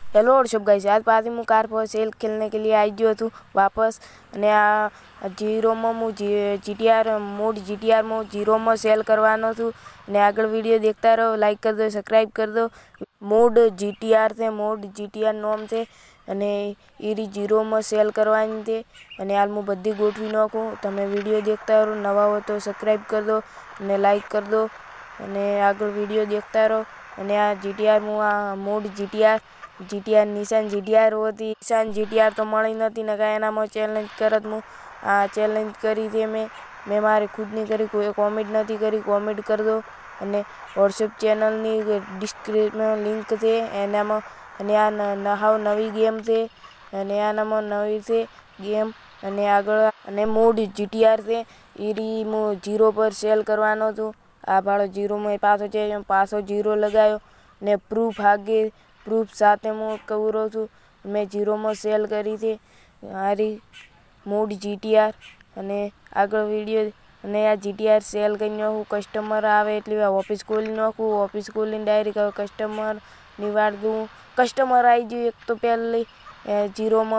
Hello और शुभ guys, आज पास हूँ कार पर सेल खेलने के लिए आई गयो हूँ वापस। અને આ જીરોમાં હું જીટીઆર મોડ જીરોમાં સેલ કરવાનો છું અને આગળ વિડીયો देखता रहो। लाइक कर दो, सब्सक्राइब कर दो। મોડ જીટીઆર છે, મોડ જીટીઆર નામ છે અને એ જીરોમાં સેલ કરવાની છે અને હાલ હું બધી ગોઠવી નાખું। તમે વિડીયો देखता રહો, નવા હો તો સબ્સક્રાइब कर दो અને લાइक कर दो અને આગળ વિડીયો देखता રહો। અને આ જીટીઆર હું આ મોડ जीटीआर निशान जीटीआर होती निशान जीटीआर तो मळी नथी नका एनामां चेलेंज करत हूँ। आ चेलेंज करी थी मैं मारे खुद नहीं करी, कोई कॉमेंट नहीं करी। कॉमेंट कर दो अने व्हाट्सएप चैनल नी डिस्क्रिप्शन में लिंक थे एनामां। अने आ नहाव नवी गेम थे अने आनामां नवी थे गेम अने आगळ अने मोड जीटीआर थे ई मु जीरो पर सेल करवानो छुं। आ भाड़ो जीरो में पाछो जीरो लगायो ने प्रूफ आगे प्रूफ साथ मैं कवरो छूँ। मैं जीरो में सेल करी थी हारी मोड जीटीआर अने आगळ वीडियो अने आ जीटीआर सेल करी नाखूँ। कस्टमर आवे एटले ऑफिस खोली नाखूँ, ऑफिस खोली डायरेक्ट कस्टमर निवाड़ दूँ। कस्टमर आई गयो एक तो पहले जीरो में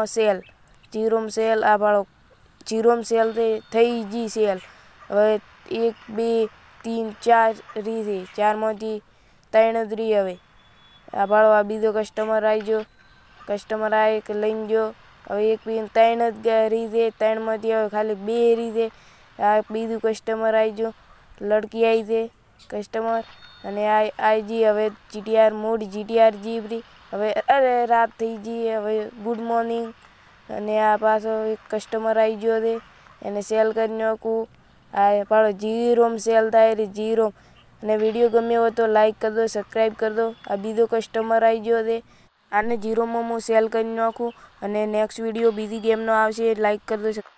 सेल आ भाड़ो जीरो में सेल थई जी सेल। हवे 1 2 3 4 री थी, 4 मांथी 3 ज री। हवे आ भाड़ो आ बीजो कस्टमर आई गयो, कस्टमर आए के लईन गयो। हवे 1 2 3 ज री थे, 3 मांथी हवे खाली 2 री थे। आ बीजो कस्टमर आई गयो, लड़की आई थे कस्टमर अने आई जी। हवे जीटीआर मोड जीटीआर जी री। हवे अरे रात थई जी, हवे गुड मॉर्निंग अने आ पाछो एक कस्टमर आई गयो छे एने सेल करी नाखूँ। आ भाड़ो जीरो में सेल थाय रे जीरो। અને વિડીયો ગમ્યો હોય તો લાઇક કરી દો, સબસ્ક્રાઇબ કરી દો। આ બીજો કસ્ટમર આવી ગયો છે, આને જીરોમાં હું સેલ કરી નાખું અને નેક્સ્ટ વિડીયો બીજી ગેમનો આવશે, લાઇક કરી દો।